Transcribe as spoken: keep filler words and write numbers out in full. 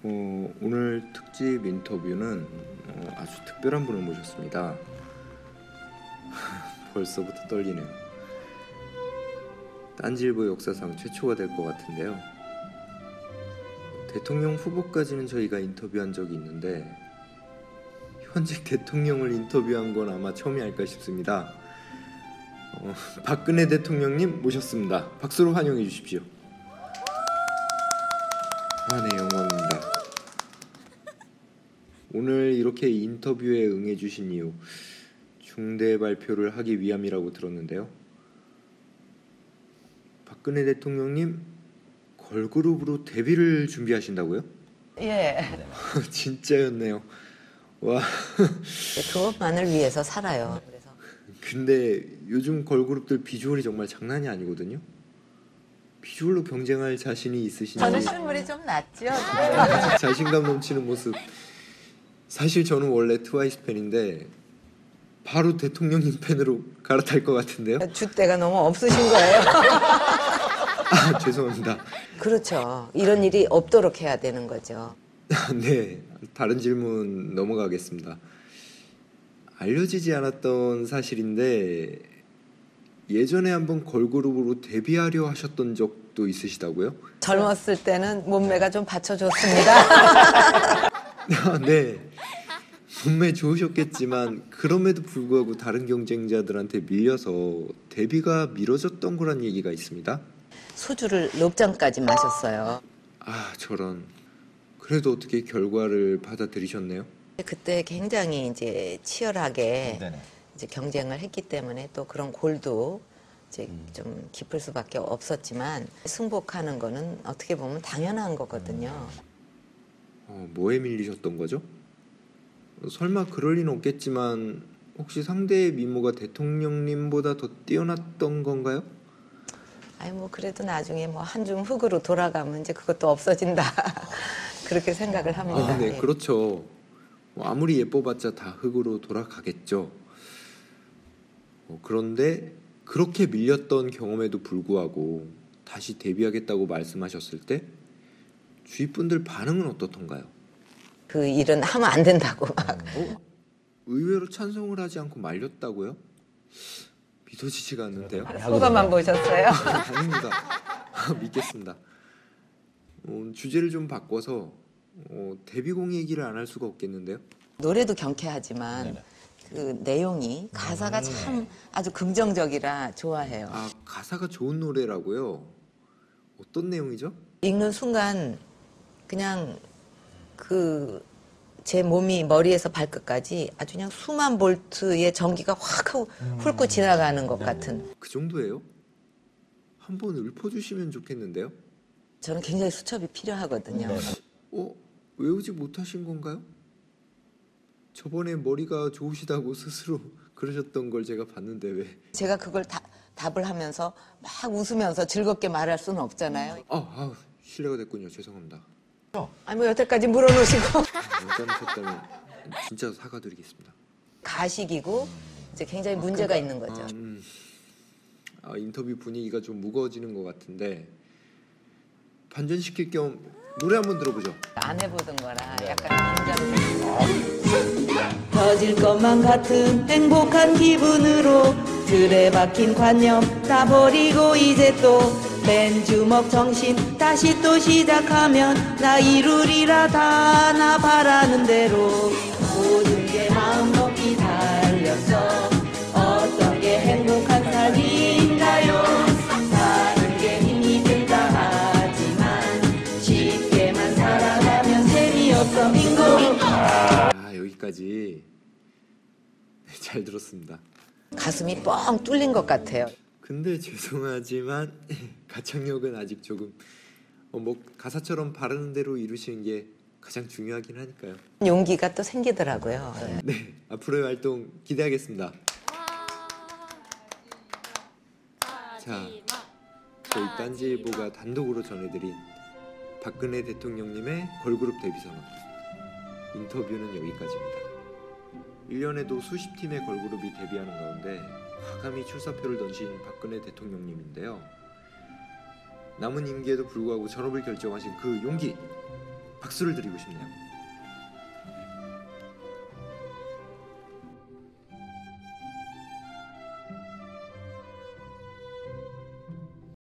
어, 오늘 특집 인터뷰는 어, 아주 특별한 분을 모셨습니다. 벌써부터 떨리네요. 딴지일보 역사상 최초가 될 것 같은데요. 대통령 후보까지는 저희가 인터뷰한 적이 있는데 현직 대통령을 인터뷰한 건 아마 처음이 아닐까 싶습니다. 어, 박근혜 대통령님 모셨습니다. 박수로 환영해 주십시오. 아, 네, 영광입니다. 오늘 이렇게 인터뷰에 응해 주신 이유 중대 발표를 하기 위함이라고 들었는데요. 박근혜 대통령님 걸그룹으로 데뷔를 준비하신다고요? 예. 진짜였네요. 와. 그것만을 위해서 살아요. 그래서. 근데 요즘 걸그룹들 비주얼이 정말 장난이 아니거든요. 비주얼로 경쟁할 자신이 있으신지. 저는 실물이 좀 낫죠. 자신감 넘치는 모습. 사실 저는 원래 트와이스 팬인데 바로 대통령님 팬으로 갈아탈 것 같은데요. 줏대가 너무 없으신 거예요. 아, 죄송합니다. 그렇죠. 이런 일이 없도록 해야 되는 거죠. 네, 다른 질문 넘어가겠습니다. 알려지지 않았던 사실인데 예전에 한번 걸그룹으로 데뷔하려 하셨던 적도 있으시다고요? 젊었을 때는 몸매가 좀 받쳐줬습니다. 아, 네, 몸매 좋으셨겠지만 그럼에도 불구하고 다른 경쟁자들한테 밀려서 데뷔가 미뤄졌던 거란 얘기가 있습니다. 소주를 넉 잔까지 마셨어요. 아, 저런. 그래도 어떻게 결과를 받아들이셨네요? 그때 굉장히 이제 치열하게 네네. 이제 경쟁을 했기 때문에 또 그런 골도 이제 음. 좀 깊을 수밖에 없었지만 승복하는 거는 어떻게 보면 당연한 거거든요. 어, 뭐에 밀리셨던 거죠? 설마 그럴 리는 없겠지만 혹시 상대의 미모가 대통령님보다 더 뛰어났던 건가요? 아니 뭐 그래도 나중에 뭐 한줌 흙으로 돌아가면 이제 그것도 없어진다. 그렇게 생각을 합니다. 아, 네, 예. 그렇죠. 뭐 아무리 예뻐봤자 다 흙으로 돌아가겠죠. 어, 그런데 그렇게 밀렸던 경험에도 불구하고 다시 데뷔하겠다고 말씀하셨을 때 주위 분들 반응은 어떻던가요? 그 일은 하면 안 된다고 막. 어? 의외로 찬성을 하지 않고 말렸다고요? 믿어지지가 않는데요. 소감만 보셨어요? 아닙니다. 믿겠습니다. 어, 주제를 좀 바꿔서 어, 데뷔곡 얘기를 안 할 수가 없겠는데요. 노래도 경쾌하지만 네네. 그 내용이 가사가 참 아주 긍정적이라 좋아해요. 아, 가사가 좋은 노래라고요? 어떤 내용이죠? 읽는 순간 그냥 그 제 몸이 머리에서 발끝까지 아주 그냥 수만 볼트의 전기가 확 하고 훑고 지나가는 것 같은. 그 정도예요? 한번 읊어주시면 좋겠는데요. 저는 굉장히 수첩이 필요하거든요. 어? 외우지 못하신 건가요? 저번에 머리가 좋으시다고 스스로 그러셨던 걸 제가 봤는데 왜? 제가 그걸 다, 답을 하면서 막 웃으면서 즐겁게 말할 수는 없잖아요. 아, 아 실례가 됐군요. 죄송합니다. 아니 뭐 여태까지 물어놓으시고. 잘못했다면 진짜 사과드리겠습니다. 가식이고 이제 굉장히 문제가 있는 거죠. 아, 음, 아, 인터뷰 분위기가 좀 무거워지는 것 같은데 반전시킬 겸 노래 한번 들어보죠. 안 해보던 거라 약간 긴장이 터질 것만 같은 행복한 기분으로 틀에 박힌 관념 다 버리고 이제 또 맨주먹 정신 다시 또 시작하면 나 이루리라 다 나 바라는 대로 모든 게 마음 먹기 달렸어 어떤 게 행복한 삶인가요 사는 게 힘이 든다 하지만 쉽게만 살아가면 재미없어 빙고. 아, 여기까지 잘 들었습니다. 가슴이 뻥 뚫린 것 같아요. 근데 죄송하지만 가창력은 아직 조금 어, 뭐 가사처럼 바르는 대로 이루시는 게 가장 중요하긴 하니까요. 용기가 또 생기더라고요. 네, 앞으로의 활동 기대하겠습니다. 자, 저희 딴지일보가 단독으로 전해드린 박근혜 대통령님의 걸그룹 데뷔 선언 인터뷰는 여기까지입니다. 일 년에도 수십 팀의 걸그룹이 데뷔하는 가운데 과감히 출사표를 던진 박근혜 대통령님인데요. 남은 임기에도 불구하고 전업을 결정하신 그 용기 박수를 드리고 싶네요.